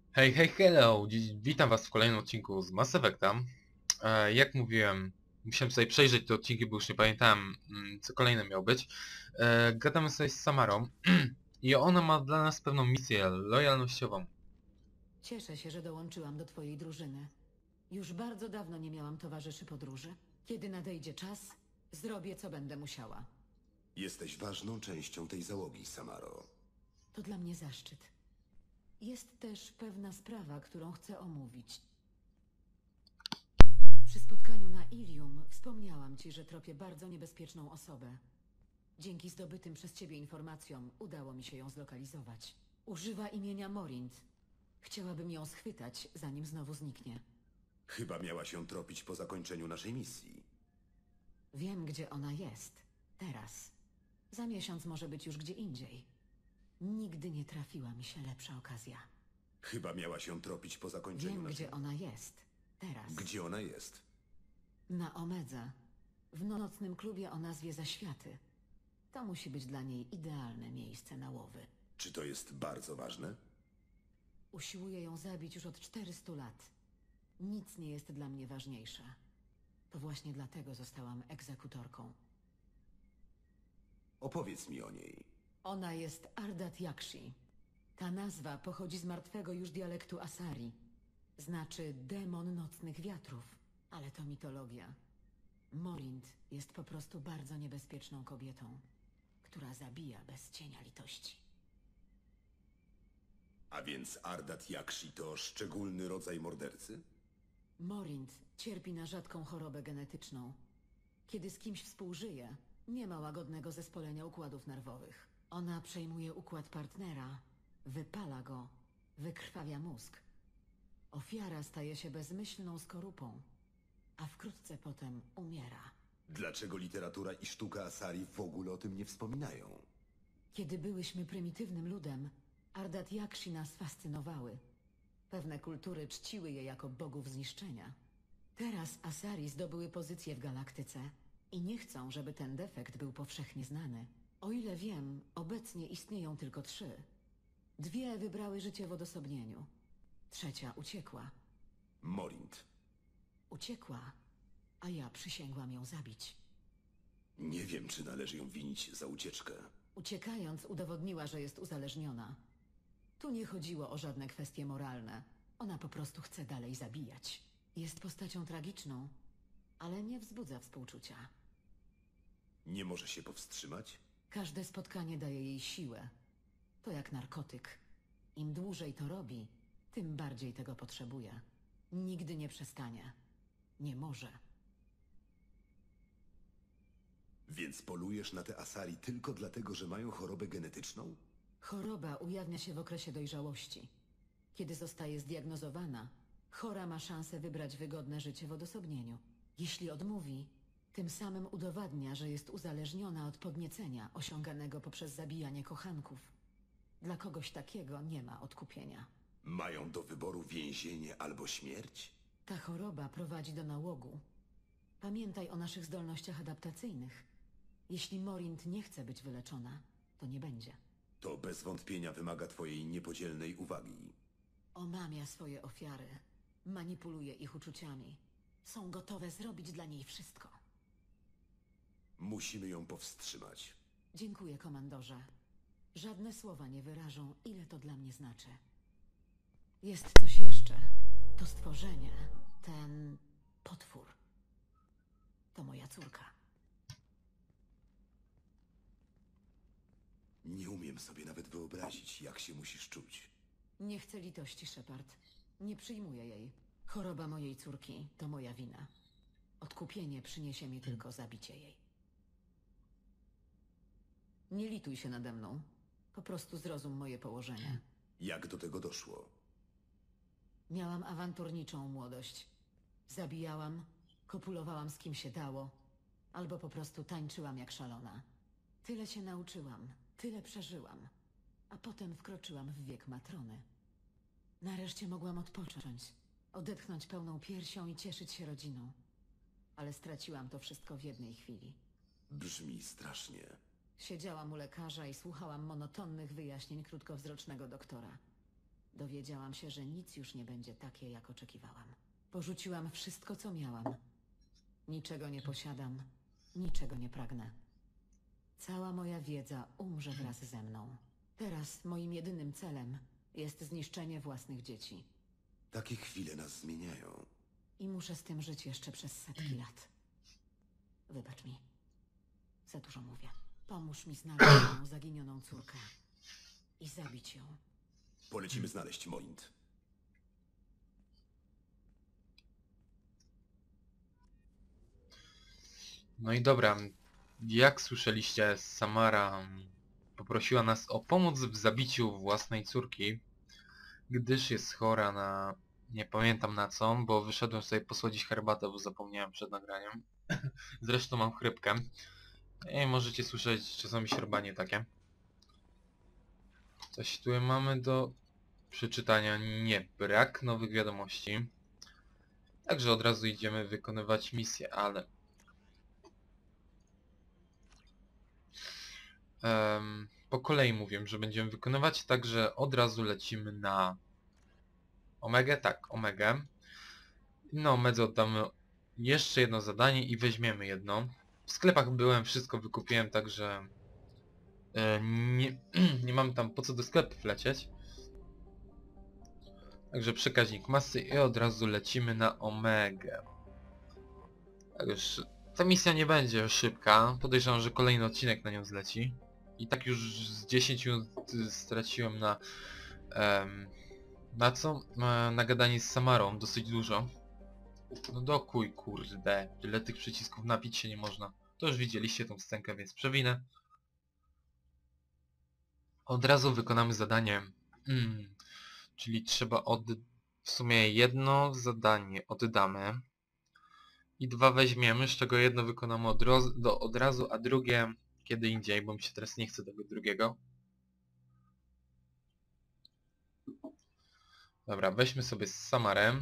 Hej, hej, hello! Witam was w kolejnym odcinku z Mass Effecta. Jak mówiłem, musiałem sobie przejrzeć te odcinki, bo już nie pamiętałem, co kolejne miał być. Gadamy sobie z Samarą i ona ma dla nas pewną misję lojalnościową. Cieszę się, że dołączyłam do twojej drużyny. Już bardzo dawno nie miałam towarzyszy podróży. Kiedy nadejdzie czas, zrobię co będę musiała. Jesteś ważną częścią tej załogi, Samaro. To dla mnie zaszczyt. Jest też pewna sprawa, którą chcę omówić. Przy spotkaniu na Ilium wspomniałam ci, że tropię bardzo niebezpieczną osobę. Dzięki zdobytym przez ciebie informacjom udało mi się ją zlokalizować. Używa imienia Morint. Chciałabym ją schwytać, zanim znowu zniknie. Chyba miała się tropić po zakończeniu naszej misji. Wiem, gdzie ona jest. Teraz. Za miesiąc może być już gdzie indziej. Nigdy nie trafiła mi się lepsza okazja. Chyba miała się tropić po zakończeniu Wiem, naszej... gdzie ona jest. Teraz. Gdzie ona jest? Na Omedze. W nocnym klubie o nazwie Zaświaty. To musi być dla niej idealne miejsce na łowy. Czy to jest bardzo ważne? Usiłuję ją zabić już od 400 lat. Nic nie jest dla mnie ważniejsze. To właśnie dlatego zostałam egzekutorką. Opowiedz mi o niej. Ona jest Ardat Yakshi. Ta nazwa pochodzi z martwego już dialektu Asari. Znaczy demon nocnych wiatrów, ale to mitologia. Morint jest po prostu bardzo niebezpieczną kobietą, która zabija bez cienia litości. A więc Ardat Yakshi to szczególny rodzaj mordercy? Morint cierpi na rzadką chorobę genetyczną. Kiedy z kimś współżyje, nie ma łagodnego zespolenia układów nerwowych. Ona przejmuje układ partnera, wypala go, wykrwawia mózg. Ofiara staje się bezmyślną skorupą, a wkrótce potem umiera. Dlaczego literatura i sztuka Asari w ogóle o tym nie wspominają? Kiedy byłyśmy prymitywnym ludem, Ardat Yakshi nas fascynowały. Pewne kultury czciły je jako bogów zniszczenia. Teraz Asari zdobyły pozycję w galaktyce i nie chcą, żeby ten defekt był powszechnie znany. O ile wiem, obecnie istnieją tylko 3. 2 wybrały życie w odosobnieniu. 3 uciekła. Morint. Uciekła, a ja przysięgłam ją zabić. Nie wiem, czy należy ją winić za ucieczkę. Uciekając, udowodniła, że jest uzależniona. Tu nie chodziło o żadne kwestie moralne. Ona po prostu chce dalej zabijać. Jest postacią tragiczną, ale nie wzbudza współczucia. Nie może się powstrzymać? Każde spotkanie daje jej siłę. To jak narkotyk. Im dłużej to robi, tym bardziej tego potrzebuje. Nigdy nie przestanie. Nie może. Więc polujesz na te Asari tylko dlatego, że mają chorobę genetyczną? Choroba ujawnia się w okresie dojrzałości. Kiedy zostaje zdiagnozowana, chora ma szansę wybrać wygodne życie w odosobnieniu. Jeśli odmówi, tym samym udowadnia, że jest uzależniona od podniecenia osiąganego poprzez zabijanie kochanków. Dla kogoś takiego nie ma odkupienia. Mają do wyboru więzienie albo śmierć? Ta choroba prowadzi do nałogu. Pamiętaj o naszych zdolnościach adaptacyjnych. Jeśli Morint nie chce być wyleczona, to nie będzie. To bez wątpienia wymaga twojej niepodzielnej uwagi. Omamia swoje ofiary. Manipuluje ich uczuciami. Są gotowe zrobić dla niej wszystko. Musimy ją powstrzymać. Dziękuję, komandorze. Żadne słowa nie wyrażą, ile to dla mnie znaczy. Jest coś jeszcze. To stworzenie, ten potwór. To moja córka. Nie umiem sobie nawet wyobrazić, jak się musisz czuć. Nie chcę litości, Shepard. Nie przyjmuję jej. Choroba mojej córki to moja wina. Odkupienie przyniesie mi tylko zabicie jej. Nie lituj się nade mną. Po prostu zrozum moje położenie. Jak do tego doszło? Miałam awanturniczą młodość. Zabijałam, kopulowałam z kim się dało, albo po prostu tańczyłam jak szalona. Tyle się nauczyłam, tyle przeżyłam, a potem wkroczyłam w wiek matrony. Nareszcie mogłam odpocząć, odetchnąć pełną piersią i cieszyć się rodziną. Ale straciłam to wszystko w jednej chwili. Brzmi strasznie. Siedziałam u lekarza i słuchałam monotonnych wyjaśnień krótkowzrocznego doktora. Dowiedziałam się, że nic już nie będzie takie, jak oczekiwałam. Porzuciłam wszystko, co miałam. Niczego nie posiadam, niczego nie pragnę. Cała moja wiedza umrze wraz ze mną. Teraz moim jedynym celem jest zniszczenie własnych dzieci. Takie chwile nas zmieniają. I muszę z tym żyć jeszcze przez setki lat. Wybacz mi. Za dużo mówię. Pomóż mi znaleźć moją zaginioną córkę. I zabić ją. Polecimy znaleźć Morint. No i dobra, jak słyszeliście, Samara poprosiła nas o pomoc w zabiciu własnej córki, gdyż jest chora na... nie pamiętam na co, bo wyszedłem sobie posłodzić herbatę, bo zapomniałem przed nagraniem. Zresztą mam chrypkę. I możecie słyszeć czasami siorbanie takie. Coś tu mamy do przeczytania? Nie, brak nowych wiadomości. Także od razu idziemy wykonywać misję, ale... po kolei mówię, że będziemy wykonywać, także od razu lecimy na Omegę, tak, Omegę. Na Omedze oddamy jeszcze jedno zadanie i weźmiemy jedno. W sklepach byłem, wszystko wykupiłem, także nie, nie mam tam po co do sklepów lecieć. Także przekaźnik masy i od razu lecimy na Omegę. Tak już, ta misja nie będzie szybka, podejrzewam, że kolejny odcinek na nią zleci. I tak już z 10 minut straciłem na... na co? Na gadanie z Samarą, dosyć dużo. No dokuj, kurde, tyle tych przycisków, napić się nie można. To już widzieliście tą scenkę, więc przewinę. Od razu wykonamy zadanie. Czyli trzeba w sumie jedno zadanie oddamy. I dwa weźmiemy, z czego jedno wykonamy od razu, a drugie kiedy indziej, bo mi się teraz nie chce tego drugiego. Dobra, weźmy sobie Samarę.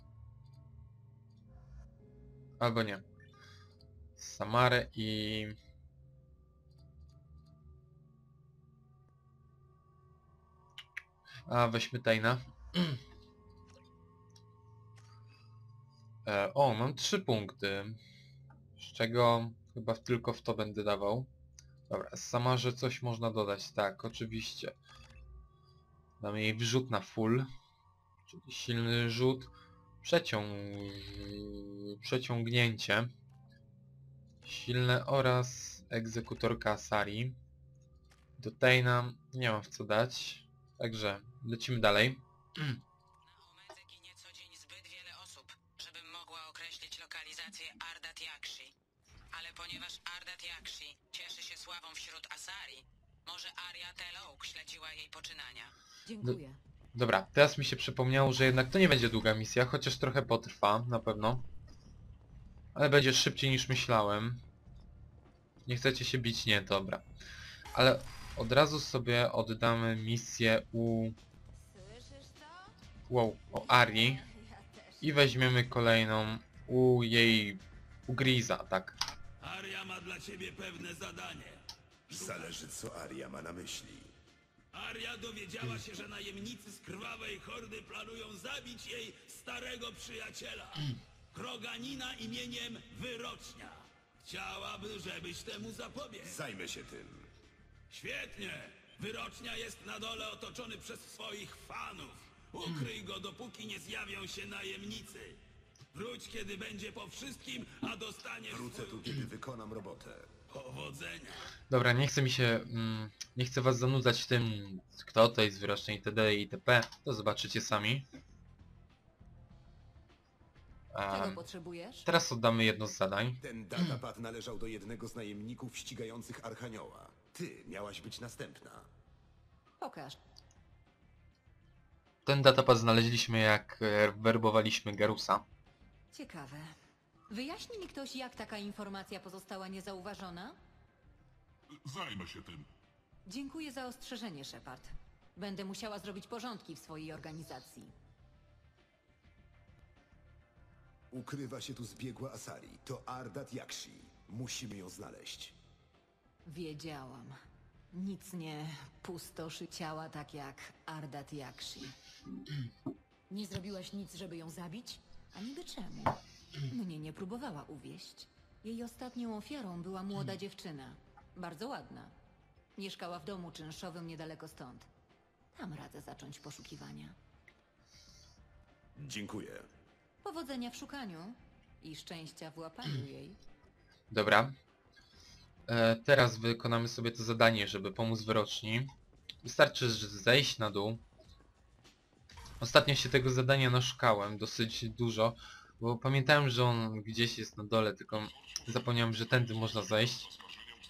Albo nie. Samarę i... A, weźmy Taina. O, mam 3 punkty. Z czego chyba tylko w to będę dawał. Dobra, Samarze coś można dodać. Tak, oczywiście. Damy jej wrzut na full. Czyli silny rzut. Przeciągnięcie. Silne oraz egzekutorka Asari. Do Taina nie mam w co dać. Także lecimy dalej. Na Omedze ginie co dzień zbyt wiele osób, żebym mogła określić lokalizację Ardat Yakshi. Ale ponieważ Ardat Yakshi cieszy się sławą wśród Asari, może Arya Telouk śledziła jej poczynania. Dziękuję. Dobra, teraz mi się przypomniało, że jednak to nie będzie długa misja, chociaż trochę potrwa, na pewno. Ale będzie szybciej niż myślałem. Nie chcecie się bić? Nie, dobra. Ale od razu sobie oddamy misję u Arii. I weźmiemy kolejną u Griza, tak. Arya ma dla ciebie pewne zadanie. Zależy, co Arya ma na myśli. Arya dowiedziała się, że najemnicy z krwawej hordy planują zabić jej starego przyjaciela. Kroganina imieniem Wyrocznia. Chciałaby, żebyś temu zapobiegł. Zajmę się tym. Świetnie. Wyrocznia jest na dole otoczony przez swoich fanów. Ukryj go, dopóki nie zjawią się najemnicy. Wróć, kiedy będzie po wszystkim, a dostaniesz Wrócę tu, kiedy wykonam robotę. powodzenia. Dobra, nie chce mi się... nie chcę was zanudzać tym, kto to jest Wyrocznia itd. itp. To zobaczycie sami. Czego potrzebujesz? Teraz oddamy jedno z zadań. Ten datapad należał do jednego z najemników ścigających Archanioła. Ty miałaś być następna. Pokaż. Ten datapad znaleźliśmy, jak werbowaliśmy Garusa. Ciekawe. Wyjaśni mi ktoś, jak taka informacja pozostała niezauważona? Zajmę się tym. Dziękuję za ostrzeżenie, Shepard. Będę musiała zrobić porządki w swojej organizacji. Ukrywa się tu zbiegła Asari. To Ardat Yakshi. Musimy ją znaleźć. Wiedziałam. Nic nie pustoszy ciała tak jak Ardat Yakshi. Nie zrobiłaś nic, żeby ją zabić? A niby czemu? Mnie nie próbowała uwieść. Jej ostatnią ofiarą była młoda dziewczyna. Bardzo ładna. Mieszkała w domu czynszowym niedaleko stąd. Tam radzę zacząć poszukiwania. Dziękuję. Powodzenia w szukaniu i szczęścia w łapaniu jej. Dobra. Teraz wykonamy sobie to zadanie, żeby pomóc wyroczni. Wystarczy zejść na dół. Ostatnio się tego zadania naszukałem dosyć dużo, bo pamiętałem, że on gdzieś jest na dole, tylko zapomniałem, że tędy można zejść.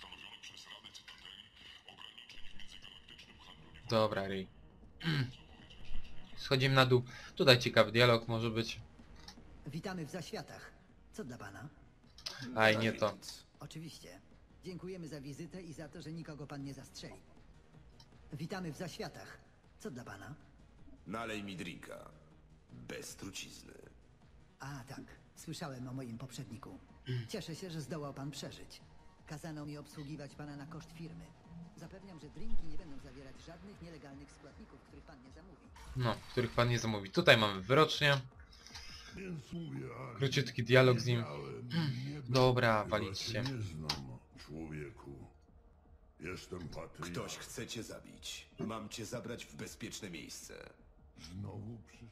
Dobra, Ray. Schodzimy na dół. Tutaj ciekawy dialog może być. Witamy w Zaświatach. Co dla pana? Aj, nie to. Nic. Oczywiście. Dziękujemy za wizytę i za to, że nikogo pan nie zastrzeli. Witamy w Zaświatach. Co dla pana? Nalej mi drinka. Bez trucizny. A, tak. Słyszałem o moim poprzedniku. Cieszę się, że zdołał pan przeżyć. Kazano mi obsługiwać pana na koszt firmy. Zapewniam, że drinki nie będą zawierać żadnych nielegalnych składników, których pan nie zamówi. No, których pan nie zamówi. Tutaj mamy wyrocznie. Więc mówię, Ari, Króciutki dialog z nim. wiedziałem, nie Dobra, chyba walić cię się. nie znam, człowieku. Jestem Patryk. Ktoś chce cię zabić. Mam cię zabrać w bezpieczne miejsce. Znowu przyszedł.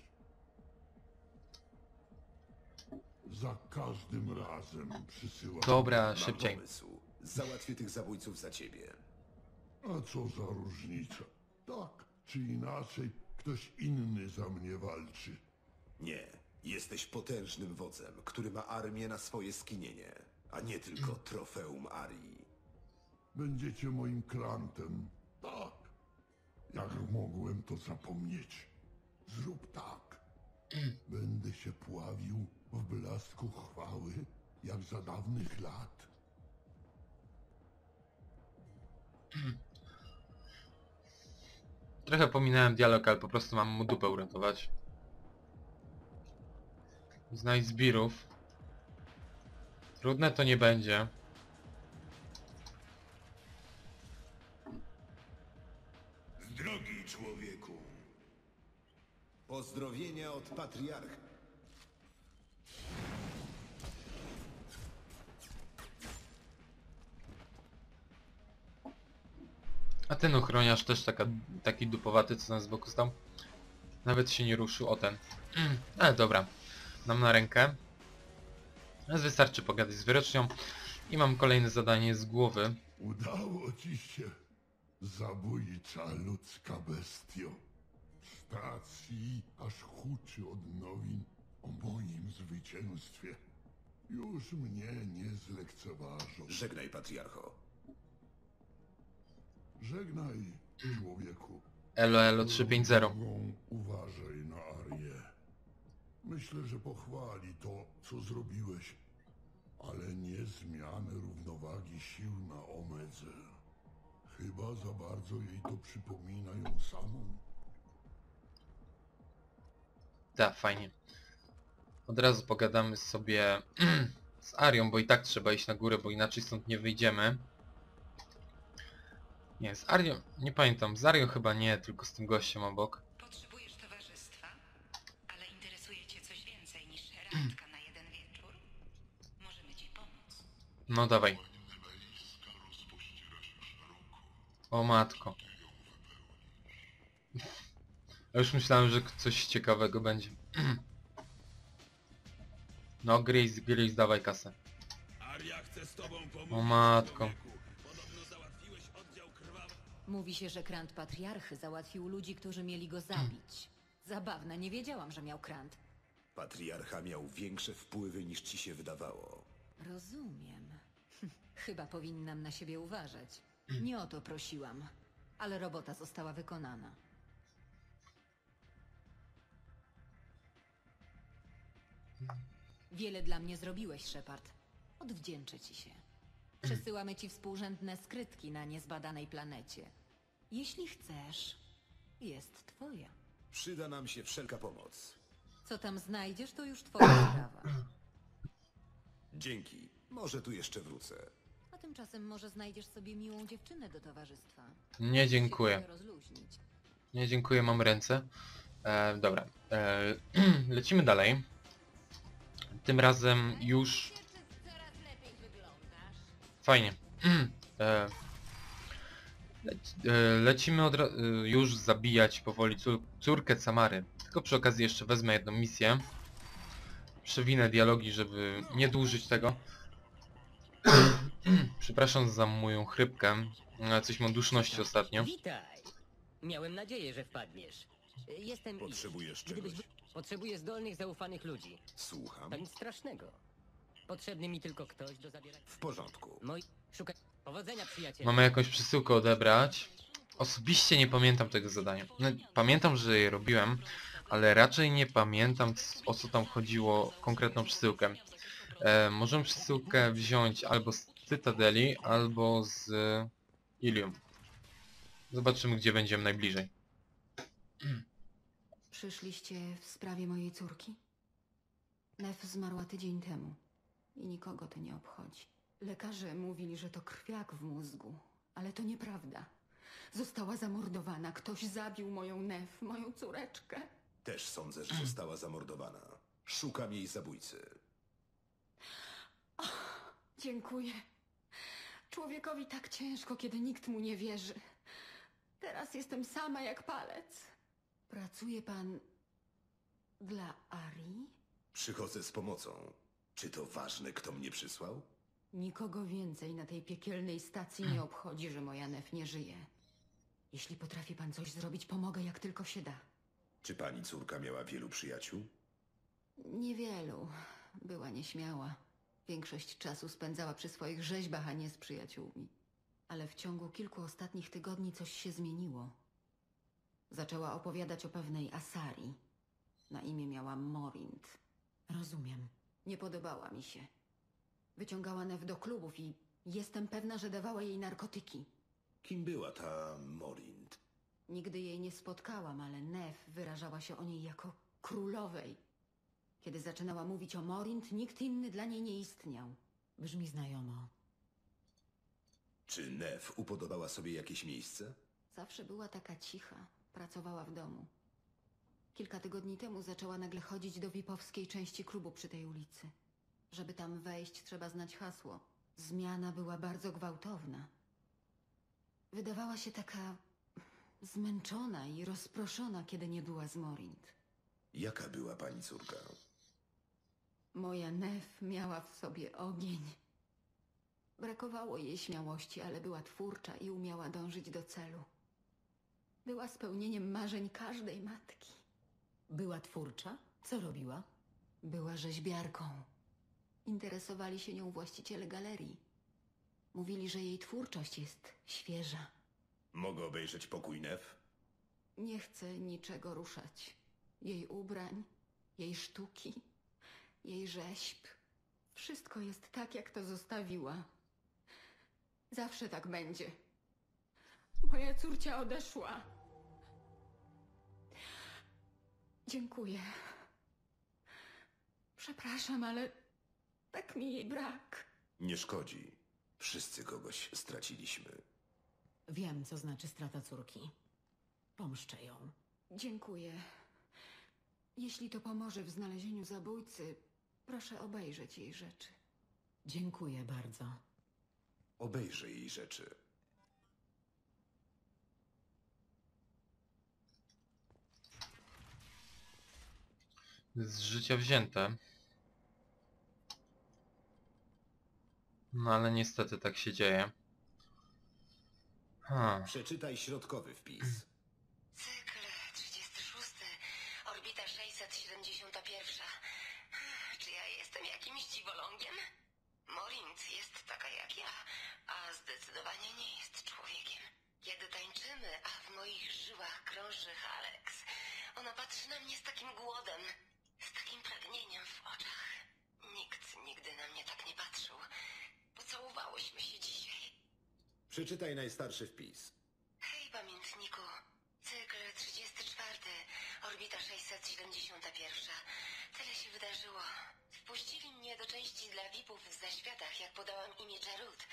Za każdym razem przysyłam. Dobra, Mam szybciej. pomysł. Załatwię tych zabójców za ciebie. A co za różnica? Tak czy inaczej, ktoś inny za mnie walczy. Nie. Jesteś potężnym wodzem, który ma armię na swoje skinienie, a nie tylko trofeum Arii. Będziecie moim klantem. Tak. Jak mogłem to zapomnieć? Zrób tak. Będę się pławił w blasku chwały, jak za dawnych lat. Trochę pominąłem dialog, ale po prostu mam mu dupę uratować. Znajdź zbirów. Trudne to nie będzie. Drogi człowieku, Pozdrowienia od patriarchy. A ten ochroniarz też taki dupowaty, co nas z boku stał. Nawet się nie ruszył. O ten. Ale dobra. Nam na rękę. Teraz wystarczy pogadać z wyrocznią. I mam kolejne zadanie z głowy. Udało ci się, zabójcza ludzka bestio. Stacji aż huczy od nowin o moim zwycięstwie. Już mnie nie zlekceważą. Żegnaj, patriarcho. Żegnaj, człowieku. Elo Elo 350. Drogą uważaj na Arię. Myślę, że pochwali to, co zrobiłeś, ale nie zmianę równowagi sił na Omedze. Chyba za bardzo jej to przypomina ją samą. Tak, fajnie. Od razu pogadamy sobie z Arią, bo i tak trzeba iść na górę, bo inaczej stąd nie wyjdziemy. Nie, z Arią, nie pamiętam, z Arią chyba nie, tylko z tym gościem obok. Potrzebujesz towarzystwa? Ale interesuje cię coś więcej niż randka na jeden wieczór? Możemy ci pomóc. No dawaj. O matko. Ja już myślałem, że coś ciekawego będzie. No Grace, dawaj kasę. Aria chce z tobą pomóc. O matko. człowieku. Podobno załatwiłeś oddział krwawy. Mówi się, że krant patriarchy załatwił ludzi, którzy mieli go zabić. Zabawne, nie wiedziałam, że miał krant. Patriarcha miał większe wpływy niż ci się wydawało. Rozumiem. Chyba powinnam na siebie uważać. Nie o to prosiłam, ale robota została wykonana. Wiele dla mnie zrobiłeś, Shepard. Odwdzięczę ci się. Przesyłamy ci współrzędne skrytki na niezbadanej planecie. Jeśli chcesz, jest twoja. Przyda nam się wszelka pomoc. Co tam znajdziesz, to już twoja sprawa. Dzięki. Może tu jeszcze wrócę. A tymczasem może znajdziesz sobie miłą dziewczynę do towarzystwa. Nie dziękuję. Się rozluźnić. Nie dziękuję, mam ręce. Dobra. Lecimy dalej. Tym razem już... Fajnie. Lecimy już zabijać powoli córkę Samary. Tylko przy okazji jeszcze wezmę jedną misję. Przewinę dialogi, żeby nie dłużyć tego. Przepraszam za moją chrypkę. Coś mam duszności ostatnio. Witaj! Miałem nadzieję, że wpadniesz. Jestem Potrzebujesz Igor. czegoś? Potrzebuję zdolnych, zaufanych ludzi. Słucham. To nic strasznego. Potrzebny mi tylko ktoś do zabierania... W porządku. Szukaj... Powodzenia, przyjacielu. Mamy jakąś przesyłkę odebrać. Osobiście nie pamiętam tego zadania. No, pamiętam, że je robiłem, ale raczej nie pamiętam, o co tam chodziło, konkretną przesyłkę. Możemy przesyłkę wziąć albo z Cytadeli, albo z Ilium. Zobaczymy, gdzie będziemy najbliżej. Przyszliście w sprawie mojej córki? Nef zmarła tydzień temu i nikogo to nie obchodzi. Lekarze mówili, że to krwiak w mózgu, ale to nieprawda. Została zamordowana. Ktoś zabił moją Nef, moją córeczkę. Też sądzę, że została zamordowana. Szukam jej zabójcy. Dziękuję. Człowiekowi tak ciężko, kiedy nikt mu nie wierzy. Teraz jestem sama jak palec. Pracuje pan dla Arii? Przychodzę z pomocą. Czy to ważne, kto mnie przysłał? Nikogo więcej na tej piekielnej stacji nie obchodzi, że moja Nef nie żyje. Jeśli potrafi pan coś zrobić, pomogę jak tylko się da. Czy pani córka miała wielu przyjaciół? Niewielu. Była nieśmiała. Większość czasu spędzała przy swoich rzeźbach, a nie z przyjaciółmi. Ale w ciągu kilku ostatnich tygodni coś się zmieniło. Zaczęła opowiadać o pewnej Asari. Na imię miała Morint. Rozumiem. Nie podobała mi się. Wyciągała Nef do klubów i jestem pewna, że dawała jej narkotyki. Kim była ta Morint? Nigdy jej nie spotkałam, ale Nef wyrażała się o niej jako królowej. Kiedy zaczynała mówić o Morint, nikt inny dla niej nie istniał. Brzmi znajomo. Czy Nef upodobała sobie jakieś miejsce? Zawsze była taka cicha. Pracowała w domu. Kilka tygodni temu zaczęła nagle chodzić do VIP-owskiej części klubu przy tej ulicy. Żeby tam wejść, trzeba znać hasło. Zmiana była bardzo gwałtowna. Wydawała się taka zmęczona i rozproszona, kiedy nie była z Morint. Jaka była pani córka? Moja Nef miała w sobie ogień. Brakowało jej śmiałości, ale była twórcza i umiała dążyć do celu. Była spełnieniem marzeń każdej matki. Była twórcza? Co robiła? Była rzeźbiarką. Interesowali się nią właściciele galerii. Mówili, że jej twórczość jest świeża. Mogę obejrzeć pokój Nef? Nie chcę niczego ruszać. Jej ubrań, jej sztuki, jej rzeźb. Wszystko jest tak, jak to zostawiła. Zawsze tak będzie. Moja córcia odeszła. Dziękuję. Przepraszam, ale tak mi jej brak. Nie szkodzi. Wszyscy kogoś straciliśmy. Wiem, co znaczy strata córki. Pomszczę ją. Dziękuję. Jeśli to pomoże w znalezieniu zabójcy, proszę obejrzeć jej rzeczy. Dziękuję bardzo. Obejrzę jej rzeczy. Z życia wzięte. No ale niestety tak się dzieje. Przeczytaj środkowy wpis. Cykl 36. Orbita 671. Czy ja jestem jakimś dziwolągiem? Morint jest taka jak ja, a zdecydowanie nie jest człowiekiem. Kiedy tańczymy, a w moich żyłach krąży Alex, ona patrzy na mnie z takim głodem, z takim pragnieniem w oczach. Nikt nigdy na mnie tak nie patrzył. Pocałowałyśmy się dzisiaj. Przeczytaj najstarszy wpis. Hej, pamiętniku. Cykl 34. Orbita 671. Tyle się wydarzyło. Wpuścili mnie do części dla VIP-ów w zaświatach, jak podałam imię Jarud.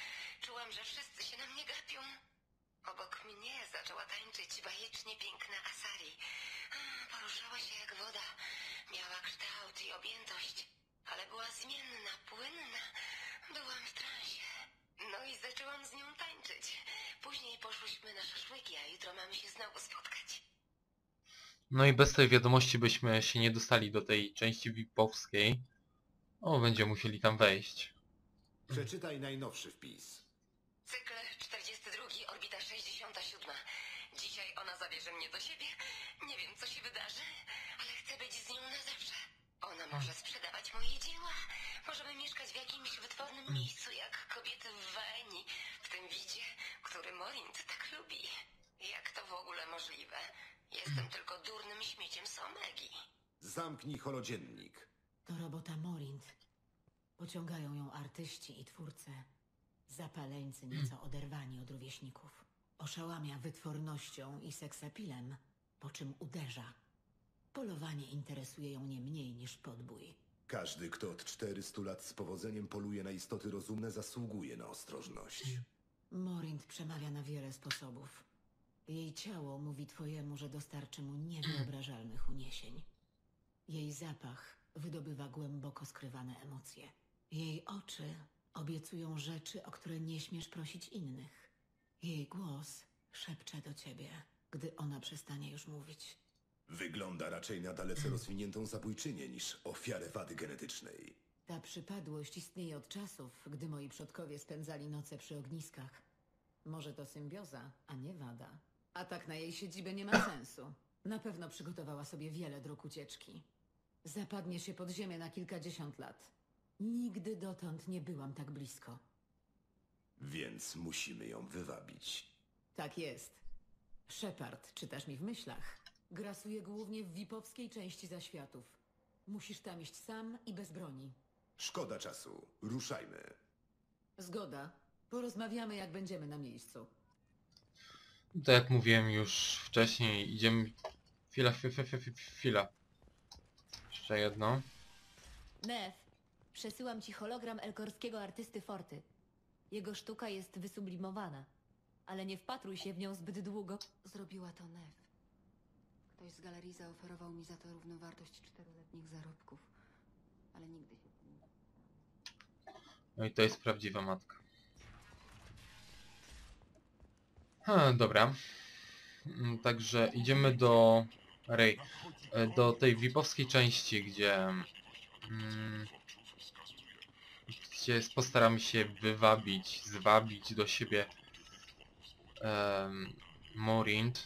Czułam, że wszyscy się na mnie gapią. Obok mnie zaczęła tańczyć bajecznie piękna Asari. Poruszała się jak woda. Miała kształt i objętość, ale była zmienna, płynna. Byłam w transie. No i zaczęłam z nią tańczyć. Później poszłyśmy na szaszłyki, a jutro mamy się znowu spotkać. No i bez tej wiadomości byśmy się nie dostali do tej części VIP-owskiej. O, będziemy musieli tam wejść. Przeczytaj najnowszy wpis. Cykl 42, orbita 67. Dzisiaj ona zabierze mnie do siebie. Nie wiem, co się wydarzy, ale chcę być z nią na zawsze. Ona może sprzedawać moje dzieła. Możemy mieszkać w jakimś wytwornym miejscu, jak kobiety w Waeni, w tym widzie, który Morint tak lubi. Jak to w ogóle możliwe? Jestem tylko durnym śmieciem z Omegi. Zamknij holodziennik. To robota Morint. Pociągają ją artyści i twórcy. Zapaleńcy nieco oderwani od rówieśników. Oszałamia wytwornością i seksapilem, po czym uderza. Polowanie interesuje ją nie mniej niż podbój. Każdy, kto od 400 lat z powodzeniem poluje na istoty rozumne, zasługuje na ostrożność. Morint przemawia na wiele sposobów. Jej ciało mówi twojemu, że dostarczy mu niewyobrażalnych uniesień. Jej zapach wydobywa głęboko skrywane emocje. Jej oczy obiecują rzeczy, o które nie śmiesz prosić innych. Jej głos szepcze do ciebie, gdy ona przestanie już mówić. Wygląda raczej na dalece rozwiniętą zabójczynię niż ofiarę wady genetycznej. Ta przypadłość istnieje od czasów, gdy moi przodkowie spędzali noce przy ogniskach. Może to symbioza, a nie wada. Atak na jej siedzibę nie ma sensu. Na pewno przygotowała sobie wiele dróg ucieczki. Zapadnie się pod ziemię na kilkadziesiąt lat. Nigdy dotąd nie byłam tak blisko. Więc musimy ją wywabić. Tak jest. Shepard, czytasz mi w myślach. Grasuje głównie w VIP-owskiej części zaświatów. Musisz tam iść sam i bez broni. Szkoda czasu. Ruszajmy. Zgoda. Porozmawiamy, jak będziemy na miejscu. To jak mówiłem już wcześniej, idziemy... Chwila. Jeszcze jedno. Nef, przesyłam ci hologram elkorskiego artysty Forty. Jego sztuka jest wysublimowana, ale nie wpatruj się w nią zbyt długo. Zrobiła to Nef. Ktoś z galerii zaoferował mi za to równowartość 4-letnich zarobków, ale nigdy się z nim... No i to jest prawdziwa matka. Dobra. Także idziemy do do tej VIP-owskiej części, gdzie postaramy się zwabić do siebie Morint.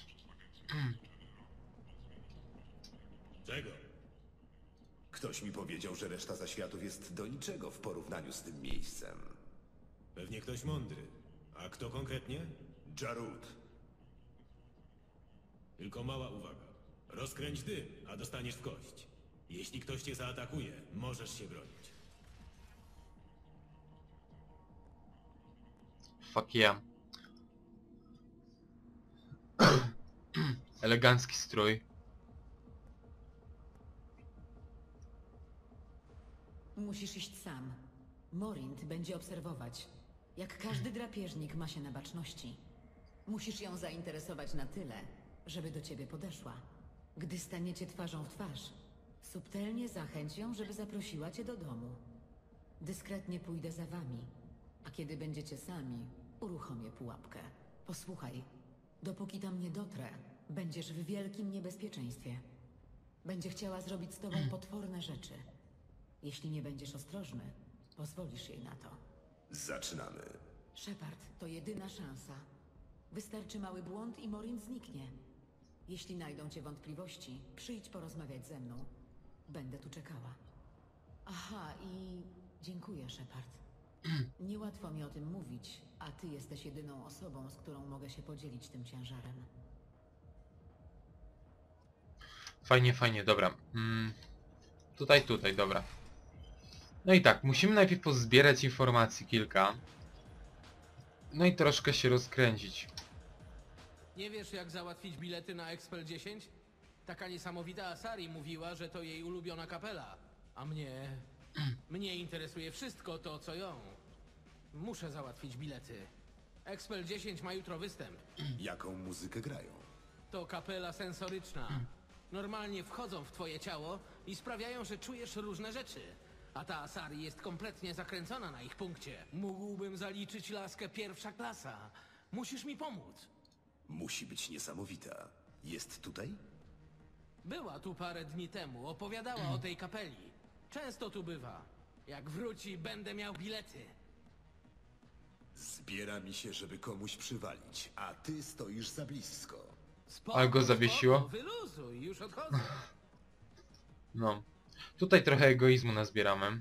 Czego? Ktoś mi powiedział, że reszta zaświatów jest do niczego w porównaniu z tym miejscem. Pewnie ktoś mądry. A kto konkretnie? Jarud. Tylko mała uwaga. Rozkręć dym, a dostaniesz w kość. Jeśli ktoś cię zaatakuje, możesz się bronić. Fuck yeah. Elegancki strój. Musisz iść sam. Morint będzie obserwować. Jak każdy drapieżnik ma się na baczności. Musisz ją zainteresować na tyle, żeby do ciebie podeszła. Gdy staniecie twarzą w twarz, subtelnie zachęć ją, żeby zaprosiła cię do domu. Dyskretnie pójdę za wami, a kiedy będziecie sami, uruchomię pułapkę. Posłuchaj, dopóki tam nie dotrę, będziesz w wielkim niebezpieczeństwie. Będzie chciała zrobić z tobą potworne rzeczy. Jeśli nie będziesz ostrożny, pozwolisz jej na to. Zaczynamy. Shepard, to jedyna szansa. Wystarczy mały błąd i Morint zniknie. Jeśli najdą cię wątpliwości, przyjdź porozmawiać ze mną. Będę tu czekała. Aha, i dziękuję, Shepard. Niełatwo mi o tym mówić, a ty jesteś jedyną osobą, z którą mogę się podzielić tym ciężarem. Fajnie, dobra. Tutaj, dobra. No i tak, musimy najpierw pozbierać informacji kilka. No i troszkę się rozkręcić. Nie wiesz, jak załatwić bilety na Expel 10? Taka niesamowita Asari mówiła, że to jej ulubiona kapela. A mnie interesuje wszystko to, co ją. Muszę załatwić bilety. Expel 10 ma jutro występ. Jaką muzykę grają? To kapela sensoryczna. Normalnie wchodzą w twoje ciało i sprawiają, że czujesz różne rzeczy. A ta Asari jest kompletnie zakręcona na ich punkcie. Mógłbym zaliczyć laskę pierwsza klasa. Musisz mi pomóc. Musi być niesamowita. Jest tutaj? Była tu parę dni temu, opowiadała o tej kapeli. Często tu bywa. Jak wróci, będę miał bilety. Zbiera mi się, żeby komuś przywalić, a ty stoisz za blisko. Spoko, Ale go zawiesiło? spoko, wyluzuj, już odchodzę. No. Tutaj trochę egoizmu nazbieramy.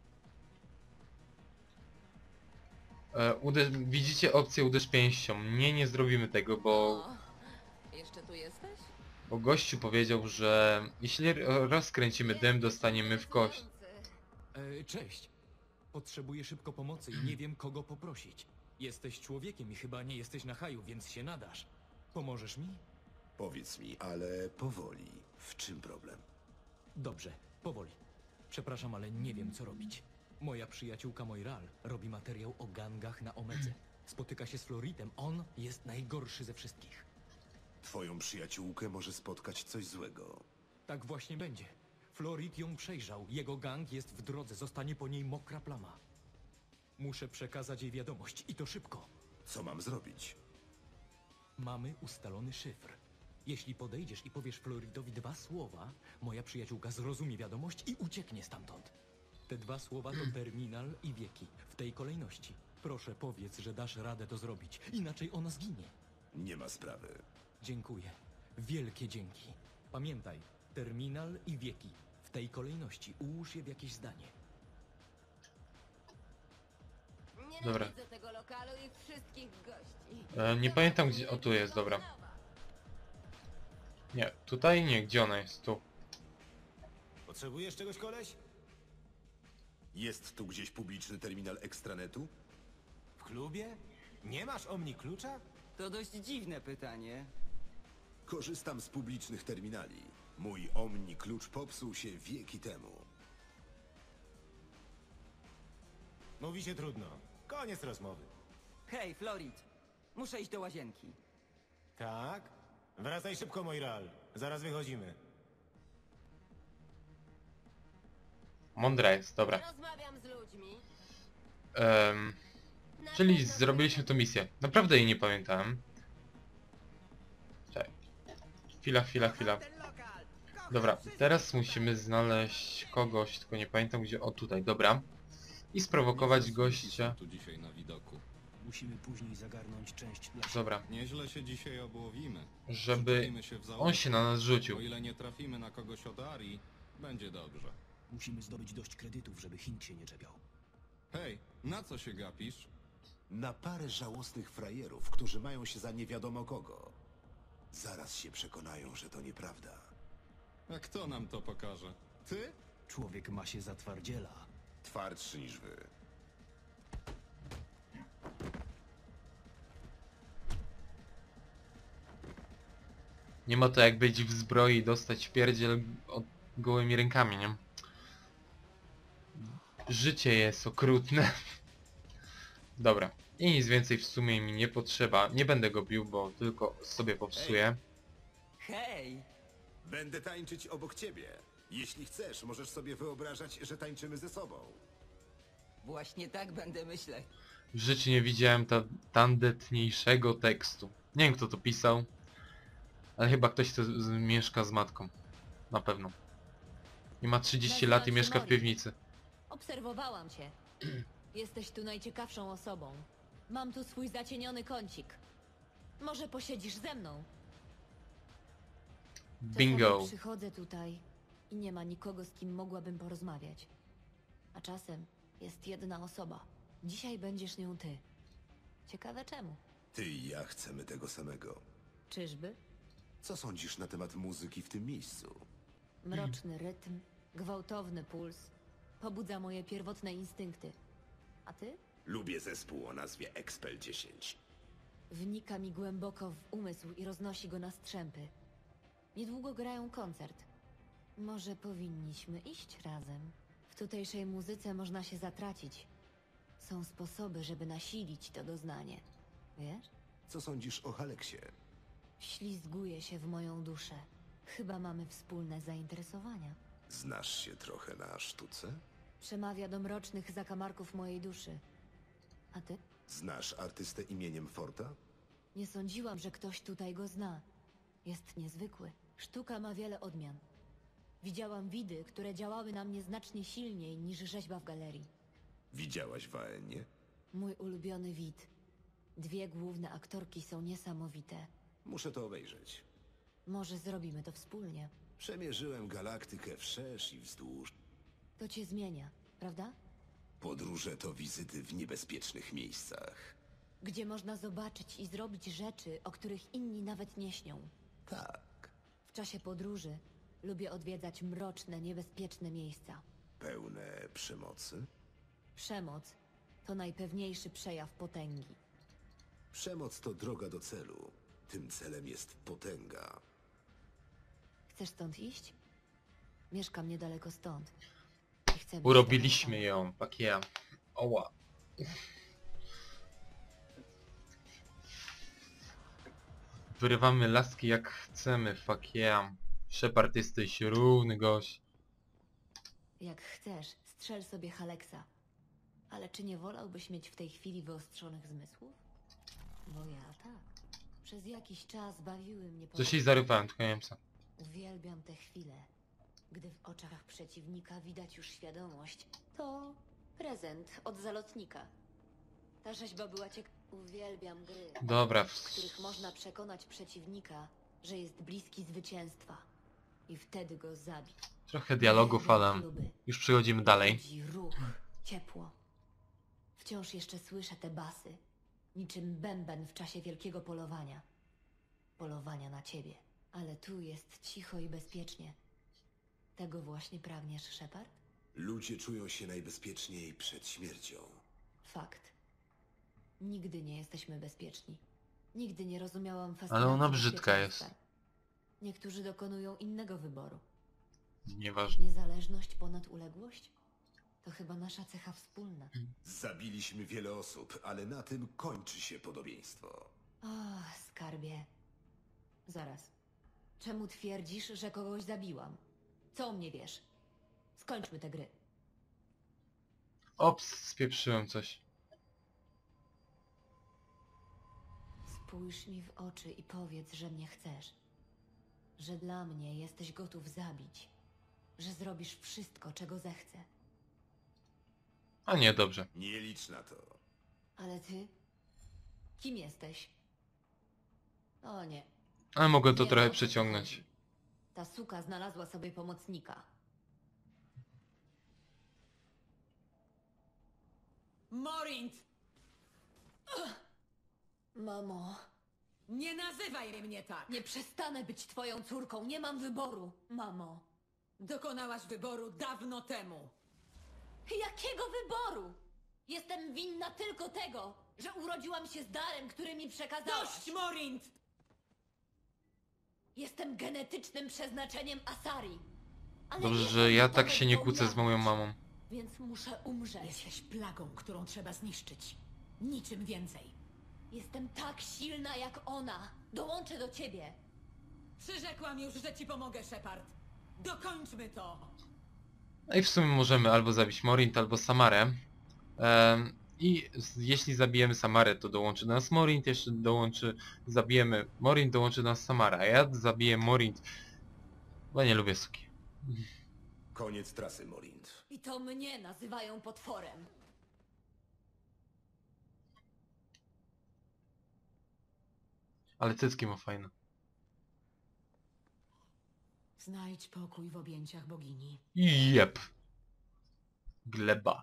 Widzicie opcję uderz pięścią. Nie zrobimy tego, bo Jeszcze tu jesteś? gościu powiedział, że jeśli rozkręcimy dym, dostaniemy w kość. Cześć. Potrzebuję szybko pomocy i nie wiem, kogo poprosić. Jesteś człowiekiem i chyba nie jesteś na haju, więc się nadasz. Pomożesz mi? Powiedz mi, ale powoli. W czym problem? Dobrze, powoli. Przepraszam, ale nie wiem, co robić. Moja przyjaciółka Moiral robi materiał o gangach na Omedze. Spotyka się z Floritem, on jest najgorszy ze wszystkich. Twoją przyjaciółkę może spotkać coś złego. Tak właśnie będzie. Florit ją przejrzał, jego gang jest w drodze, zostanie po niej mokra plama. Muszę przekazać jej wiadomość i to szybko. Co mam zrobić? Mamy ustalony szyfr. Jeśli podejdziesz i powiesz Floritowi 2 słowa, moja przyjaciółka zrozumie wiadomość i ucieknie stamtąd. Te 2 słowa to terminal i wieki, w tej kolejności. Proszę powiedz, że dasz radę to zrobić, inaczej ona zginie. Nie ma sprawy. Dziękuję. Wielkie dzięki. Pamiętaj, terminal i wieki, w tej kolejności. Ułóż je w jakieś zdanie. Dobra. Nienawidzę tego lokalu i wszystkich gości. Nie pamiętam gdzie... O, tu jest, dobra. Nie, tutaj nie, gdzie ona jest? Tu. Potrzebujesz czegoś, koleś? Jest tu gdzieś publiczny terminal ekstranetu? W klubie? Nie masz Omni klucza? To dość dziwne pytanie. Korzystam z publicznych terminali. Mój Omni klucz popsuł się wieki temu. Mówi się trudno. Koniec rozmowy. Hej, Florid. Muszę iść do łazienki. Tak? Wracaj szybko, Moiral. Zaraz wychodzimy. Mądra jest, dobra. Rozmawiam z ludźmi. Czyli zrobiliśmy tę misję. Naprawdę jej nie pamiętałem. Czekaj. Chwila. Dobra, teraz musimy znaleźć kogoś, tylko nie pamiętam gdzie. O, tutaj, dobra. I sprowokować gościa. Tu dzisiaj na widoku. Musimy później zagarnąć część dla... Dobra. Nieźle się dzisiaj obłowimy. Żeby Rzucajmy się w załogę. on się na nas rzucił. O ile nie trafimy na kogoś od Arii, będzie dobrze. Musimy zdobyć dość kredytów, żeby Hink się nie czepiał. Hej, na co się gapisz? Na parę żałosnych frajerów, którzy mają się za nie wiadomo kogo. Zaraz się przekonają, że to nieprawda. A kto nam to pokaże? Ty? Człowiek ma się za twardziela. Twardszy niż wy. Nie ma to jak być w zbroi i dostać w pierdziel gołymi rękami, nie? Życie jest okrutne. Dobra. I nic więcej w sumie mi nie potrzeba. Nie będę go bił, bo tylko sobie popsuję. Hej! Będę tańczyć obok ciebie. Jeśli chcesz, możesz sobie wyobrażać, że tańczymy ze sobą. Właśnie tak będę myśleć. W życiu nie widziałem tandetniejszego tekstu. Nie wiem kto to pisał. Ale chyba ktoś kto mieszka z matką. Na pewno. I ma 30 lat i mieszka w piwnicy. Obserwowałam cię. Jesteś tu najciekawszą osobą. Mam tu swój zacieniony kącik. Może posiedzisz ze mną? Bingo. Czasami przychodzę tutaj i nie ma nikogo, z kim mogłabym porozmawiać. A czasem jest jedna osoba. Dzisiaj będziesz nią ty. Ciekawe czemu. Ty i ja chcemy tego samego. Czyżby? Co sądzisz na temat muzyki w tym miejscu? Mroczny rytm, gwałtowny puls. Pobudza moje pierwotne instynkty. A ty? Lubię zespół o nazwie Expel 10. Wnika mi głęboko w umysł i roznosi go na strzępy. Niedługo grają koncert. Może powinniśmy iść razem. W tutejszej muzyce można się zatracić. Są sposoby, żeby nasilić to doznanie. Wiesz? Co sądzisz o Haleksie? Ślizguje się w moją duszę. Chyba mamy wspólne zainteresowania. Znasz się trochę na sztuce? Przemawia do mrocznych zakamarków mojej duszy. A ty? Znasz artystę imieniem Forta? Nie sądziłam, że ktoś tutaj go zna. Jest niezwykły. Sztuka ma wiele odmian. Widziałam widy, które działały na mnie znacznie silniej niż rzeźba w galerii. Widziałaś Waenie? Mój ulubiony wid. Dwie główne aktorki są niesamowite. Muszę to obejrzeć. Może zrobimy to wspólnie. Przemierzyłem galaktykę wszerz i wzdłuż. To cię zmienia, prawda? Podróże to wizyty w niebezpiecznych miejscach. Gdzie można zobaczyć i zrobić rzeczy, o których inni nawet nie śnią. Tak. W czasie podróży lubię odwiedzać mroczne, niebezpieczne miejsca. Pełne przemocy? Przemoc to najpewniejszy przejaw potęgi. Przemoc to droga do celu. Tym celem jest potęga. Chcesz stąd iść? Mieszkam niedaleko stąd. I chcę być Urobiliśmy ją, tak ja. Oła. Wyrywamy laski jak chcemy, fuck yeah. Shepard, jesteś równy gość. Jak chcesz, strzel sobie Haleksa. Ale czy nie wolałbyś mieć w tej chwili wyostrzonych zmysłów? Bo ja tak. Przez jakiś czas bawiły mnie... Coś jej zarywałem, tylko nie wiem co. Uwielbiam te chwile, gdy w oczach przeciwnika widać już świadomość. To prezent od zalotnika. Ta rzeźba była Uwielbiam gry, Dobra. w których można przekonać przeciwnika, że jest bliski zwycięstwa. I wtedy go zabić. Trochę dialogów, ale już przechodzimy dalej. Budzi ruch, ciepło. Wciąż jeszcze słyszę te basy, niczym bęben w czasie wielkiego polowania. Polowania na ciebie. Ale tu jest cicho i bezpiecznie. Tego właśnie pragniesz, Shepard? Ludzie czują się najbezpieczniej przed śmiercią. Fakt. Nigdy nie jesteśmy bezpieczni. Nigdy nie rozumiałam Ale fascynacji ona brzydka bezpieczeństwa. jest. Niektórzy dokonują innego wyboru. Nieważne. Niezależność ponad uległość? To chyba nasza cecha wspólna. Zabiliśmy wiele osób, ale na tym kończy się podobieństwo. O, skarbie. Zaraz. Czemu twierdzisz, że kogoś zabiłam? Co o mnie wiesz? Skończmy tę gry. Ops, spieprzyłem coś. Spójrz mi w oczy i powiedz, że mnie chcesz. Że dla mnie jesteś gotów zabić. Że zrobisz wszystko, czego zechcę. A nie, dobrze. Nie licz na to. Ale ty? Kim jesteś? O nie. Ale mogę to Wiem, trochę o co przeciągnąć. chodzi. Ta suka znalazła sobie pomocnika. Morint! Mamo, Nie nazywaj mnie tak! nie przestanę być twoją córką, nie mam wyboru. Mamo. Dokonałaś wyboru dawno temu. Jakiego wyboru? Jestem winna tylko tego, że urodziłam się z darem, który mi przekazałaś. Dość, Morint! Jestem genetycznym przeznaczeniem Asari. Ale Dobrze, nie że chcę ja nikogo tak się nie tego kłócę z moją ujawnić, mamą. Więc muszę umrzeć. Jesteś plagą, którą trzeba zniszczyć. Niczym więcej. Jestem tak silna jak ona. Dołączę do ciebie. Przyrzekłam już, że ci pomogę, Shepard. Dokończmy to! No i w sumie możemy albo zabić Morint, albo Samarę. I jeśli zabijemy Samarę, to dołączy do nas Morint, jeszcze zabijemy Morint, dołączy do nas Samara. A ja zabiję Morint, bo nie lubię suki. Koniec trasy, Morint. I to mnie nazywają potworem. Ale cycki ma fajne. Znajdź pokój w objęciach bogini. Jep. Gleba.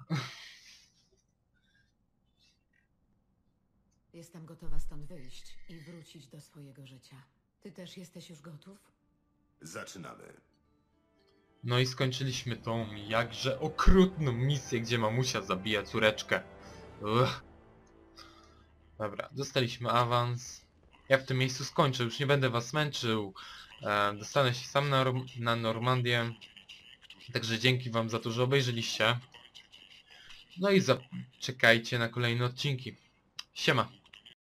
Jestem gotowa stąd wyjść i wrócić do swojego życia. Ty też jesteś już gotów? Zaczynamy. No i skończyliśmy tą jakże okrutną misję, gdzie mamusia zabija córeczkę. Uch. Dobra, dostaliśmy awans. Ja w tym miejscu skończę, już nie będę was męczył. Dostanę się sam na Normandię. Także dzięki wam za to, że obejrzeliście. No i czekajcie na kolejne odcinki. Siema.